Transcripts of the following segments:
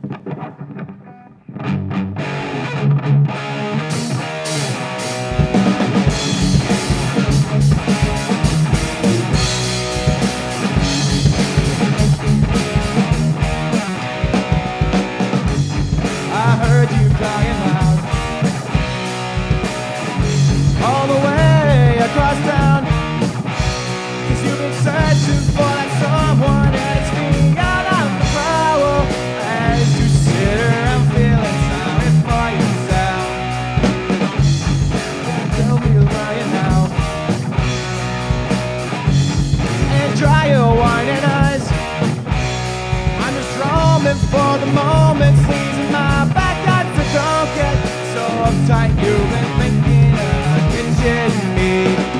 All the way across town, 'cause you've been searching for that someone, and it's me out of the power as you sit around feeling sorry for yourself. Tell me you're lying now, and dry your whining eyes. I'm just roaming for the moment, squeezing my back out so don't get so uptight. You've been thinking me.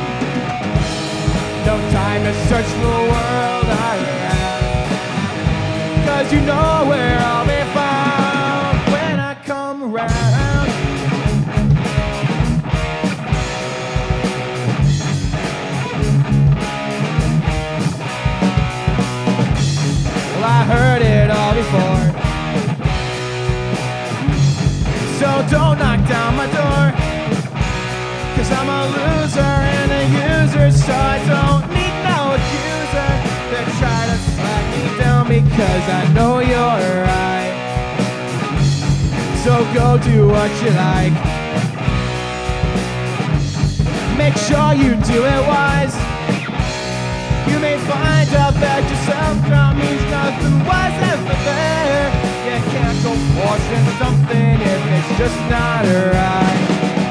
No time to search the world around, 'cause you know where I'll be found when I come around. Well, I heard it all before, so don't knock down my door, 'cause I'm a loser and a user, so I don't need no accuser to try to slack me down, because I know you're right. So go do what you like. Make sure you do it wise. You may find out that your self-doubt means nothing was ever there. You can't go forcing something if it's just not right.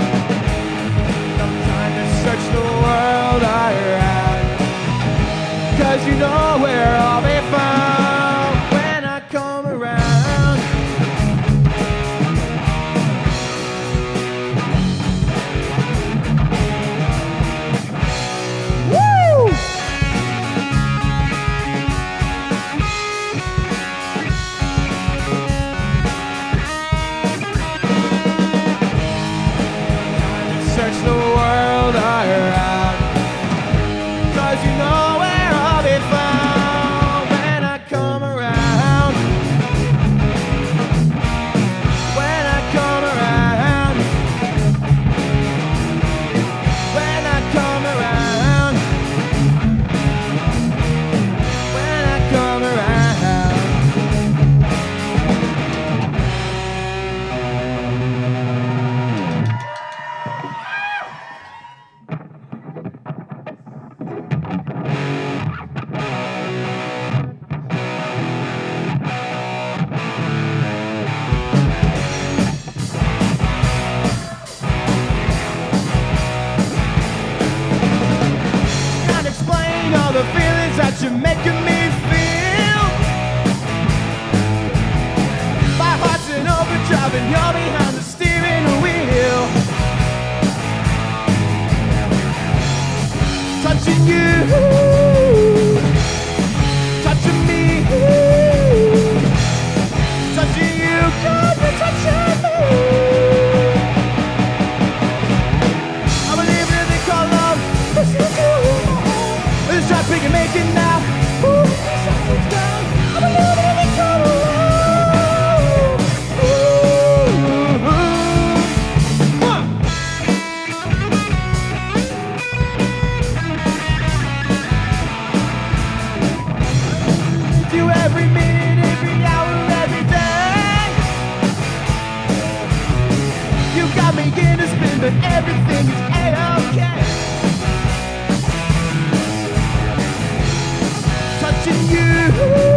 Search the world around, 'cause you know where I'll be found when I come around. Woo! Search the world around, 'cause you know where I'll be found when I come around. When I come around. When I come around. When I come around. All the feelings that you're making me feel. My heart's in overdrive and you're behind the steering wheel. Touching you, touching me, touching you, God, you're touching me. I believe in the call love, push you to. Let's try big and make it now. Ooh, something's down. I'm a little bit of a total love. Ooh, With you every minute, every hour, every day. You got me in a spin, but everything is A-okay. Touching you.